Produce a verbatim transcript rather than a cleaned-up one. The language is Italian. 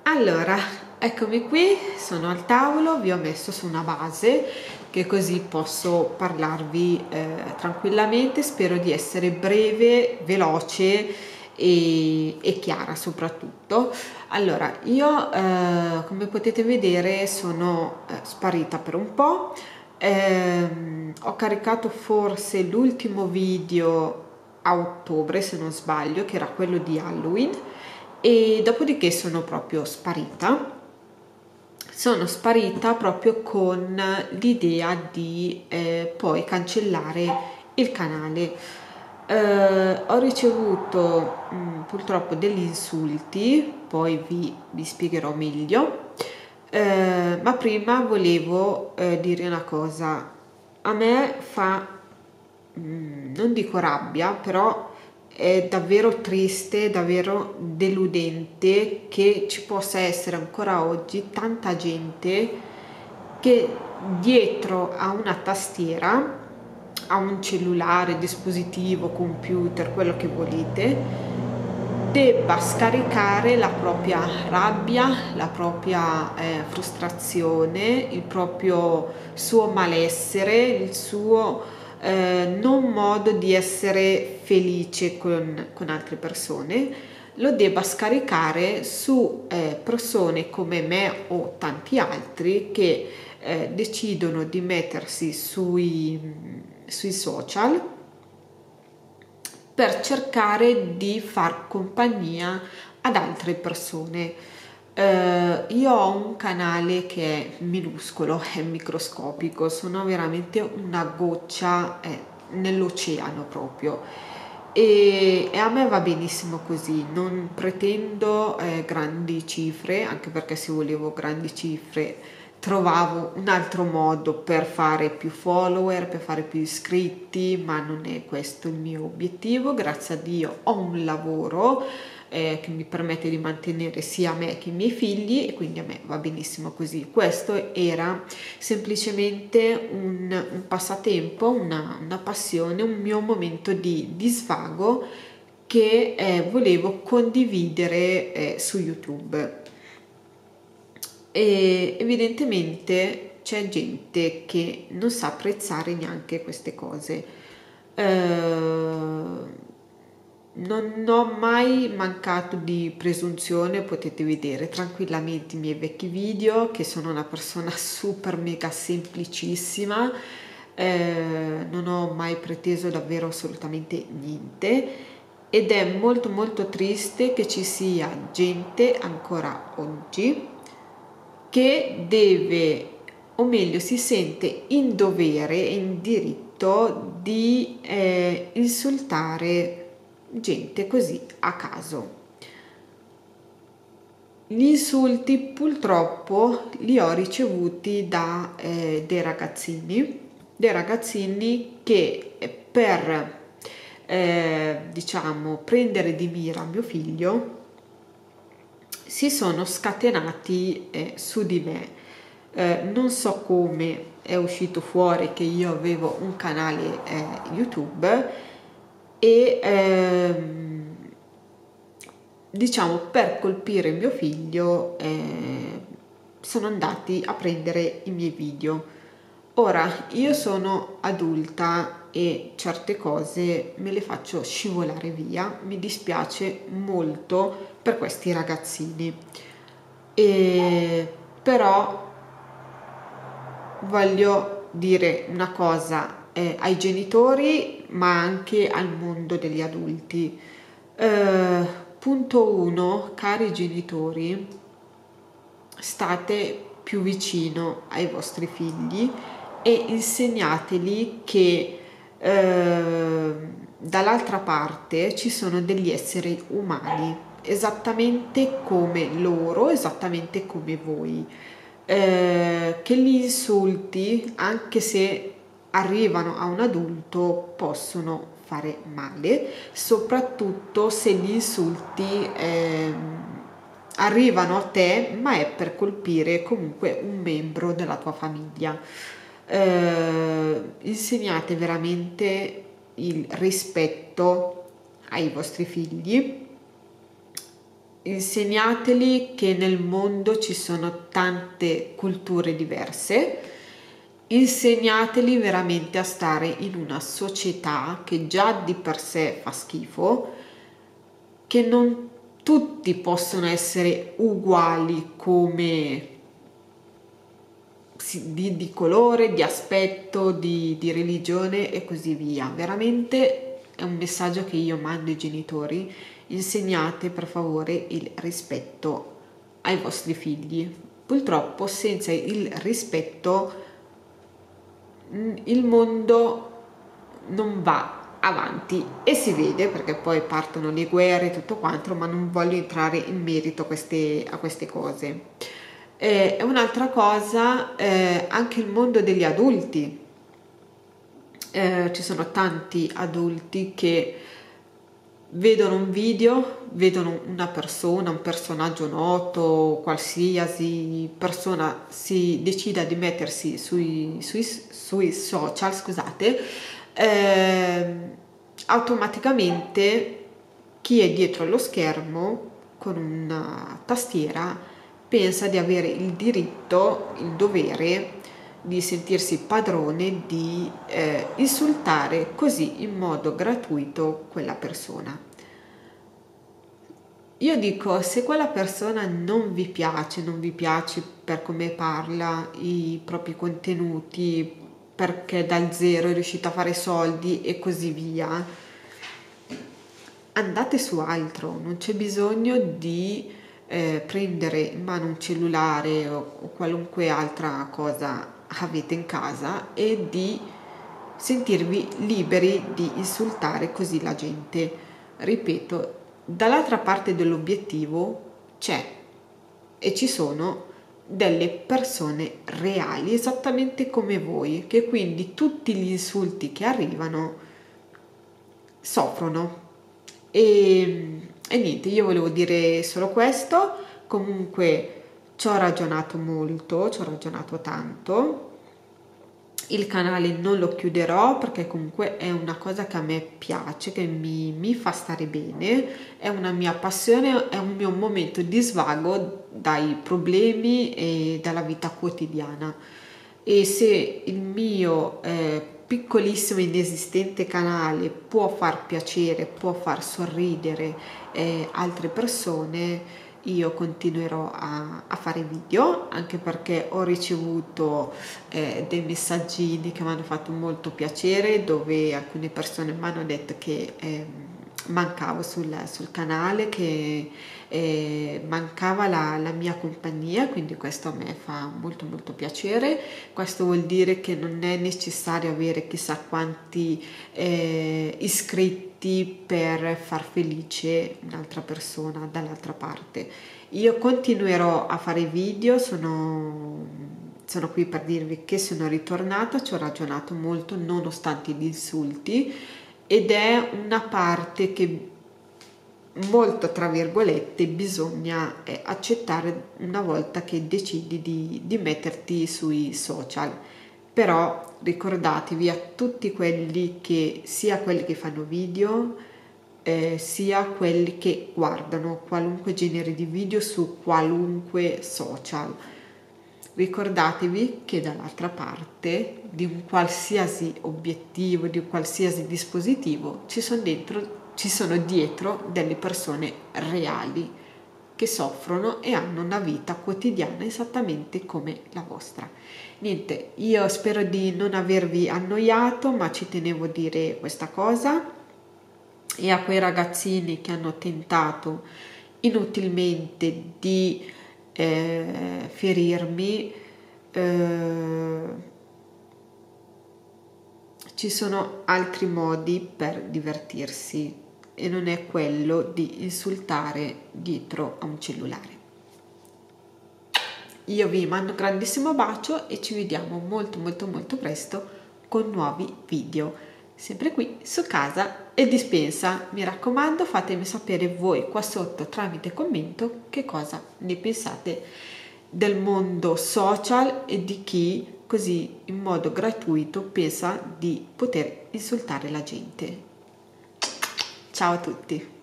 Allora, eccomi qui, sono al tavolo, vi ho messo su una base che così posso parlarvi eh, tranquillamente. Spero di essere breve, veloce e, e chiara soprattutto. Allora, io eh, come potete vedere sono eh, sparita per un po'. Ehm, ho caricato forse l'ultimo video a ottobre, se non sbaglio, che era quello di Halloween, e dopodiché sono proprio sparita. Sono sparita proprio con l'idea di eh, poi cancellare il canale. Eh, ho ricevuto mh, purtroppo degli insulti, poi vi, vi spiegherò meglio. Eh, ma prima volevo eh, dire una cosa. A me fa, mh, non dico rabbia, però è davvero triste, davvero deludente che ci possa essere ancora oggi tanta gente che dietro a una tastiera, a un cellulare, dispositivo, computer, quello che volete, debba scaricare la propria rabbia, la propria eh, frustrazione, il proprio suo malessere, il suo eh, non modo di essere felice con, con altre persone, lo debba scaricare su eh, persone come me o tanti altri che eh, decidono di mettersi sui, sui social per cercare di far compagnia ad altre persone. Uh, io ho un canale che è minuscolo, è microscopico, sono veramente una goccia eh, nell'oceano proprio, e, e a me va benissimo così. Non pretendo eh, grandi cifre, anche perché se volevo grandi cifre trovavo un altro modo per fare più follower, per fare più iscritti, ma non è questo il mio obiettivo. Grazie a Dio ho un lavoro eh, che mi permette di mantenere sia me che i miei figli, e quindi a me va benissimo così. Questo era semplicemente un, un passatempo, una, una passione, un mio momento di, di svago che eh, volevo condividere eh, su YouTube. E evidentemente c'è gente che non sa apprezzare neanche queste cose. Eh, non ho mai mancato di presunzione, potete vedere tranquillamente i miei vecchi video, che sono una persona super mega semplicissima, eh, non ho mai preteso davvero assolutamente niente, ed è molto molto triste che ci sia gente ancora oggi che deve, o meglio si sente in dovere e in diritto di eh, insultare gente così a caso. Gli insulti purtroppo li ho ricevuti da eh, dei ragazzini, dei ragazzini che per eh, diciamo prendere di mira mio figlio si sono scatenati eh, su di me. Eh, non so come è uscito fuori che io avevo un canale eh, YouTube, e ehm, diciamo per colpire mio figlio eh, sono andati a prendere i miei video. Ora io sono adulta e certe cose me le faccio scivolare via, mi dispiace molto per questi ragazzini, e però voglio dire una cosa eh, ai genitori, ma anche al mondo degli adulti. Eh, punto uno, cari genitori, state più vicino ai vostri figli e insegnateli che eh, dall'altra parte ci sono degli esseri umani, esattamente come loro, esattamente come voi. Eh, che gli insulti, anche se arrivano a un adulto, possono fare male, soprattutto se gli insulti eh, arrivano a te, ma è per colpire comunque un membro della tua famiglia. Eh, insegnate veramente il rispetto ai vostri figli, insegnateli che nel mondo ci sono tante culture diverse, insegnateli veramente a stare in una società che già di per sé fa schifo, che non tutti possono essere uguali come di, di colore, di aspetto, di, di religione e così via. Veramente è un messaggio che io mando ai genitori: insegnate per favore il rispetto ai vostri figli. Purtroppo senza il rispetto il mondo non va avanti, e si vede, perché poi partono le guerre e tutto quanto, ma non voglio entrare in merito a queste, a queste cose. E eh, un'altra cosa, eh, anche il mondo degli adulti. Eh, ci sono tanti adulti che vedono un video, vedono una persona, un personaggio noto, qualsiasi persona si decida di mettersi sui, sui, sui social, scusate, eh, automaticamente chi è dietro allo schermo con una tastiera pensa di avere il diritto, il dovere di sentirsi padrone di eh, insultare così in modo gratuito quella persona. Io dico, se quella persona non vi piace, non vi piace per come parla, i propri contenuti, perché dal zero è riuscita a fare soldi e così via, andate su altro, non c'è bisogno di eh, prendere in mano un cellulare o, o qualunque altra cosa avete in casa e di sentirvi liberi di insultare così la gente. Ripeto, dall'altra parte dell'obiettivo c'è e ci sono delle persone reali, esattamente come voi, che quindi tutti gli insulti che arrivano soffrono. E, e niente, io volevo dire solo questo. Comunque ci ho ragionato molto, ci ho ragionato tanto. Il canale non lo chiuderò perché comunque è una cosa che a me piace, che mi, mi fa stare bene, è una mia passione, è un mio momento di svago dai problemi e dalla vita quotidiana. E se il mio eh, piccolissimo inesistente canale può far piacere, può far sorridere eh, altre persone, io continuerò a, a fare video, anche perché ho ricevuto eh, dei messaggini che mi hanno fatto molto piacere, dove alcune persone mi hanno detto che eh, mancavo sul, sul canale, che eh, mancava la, la mia compagnia, quindi questo a me fa molto molto piacere. Questo vuol dire che non è necessario avere chissà quanti eh, iscritti per far felice un'altra persona dall'altra parte. Io continuerò a fare video, sono, sono qui per dirvi che sono ritornata, ci ho ragionato molto nonostante gli insulti, ed è una parte che molto tra virgolette bisogna eh, accettare una volta che decidi di, di metterti sui social. Però ricordatevi, a tutti quelli che, sia quelli che fanno video eh, sia quelli che guardano qualunque genere di video su qualunque social, ricordatevi che dall'altra parte di un qualsiasi obiettivo, di un qualsiasi dispositivo, ci sono dentro ci sono dietro delle persone reali che soffrono e hanno una vita quotidiana esattamente come la vostra. Niente, io spero di non avervi annoiato, ma ci tenevo a dire questa cosa. E a quei ragazzini che hanno tentato inutilmente di eh, ferirmi, eh, ci sono altri modi per divertirsi e non è quello di insultare dietro a un cellulare. Io vi mando un grandissimo bacio e ci vediamo molto molto molto presto con nuovi video, sempre qui su Casa e Dispensa. Mi raccomando, fatemi sapere voi qua sotto tramite commento che cosa ne pensate del mondo social e di chi così in modo gratuito pensa di poter insultare la gente. Ciao a tutti!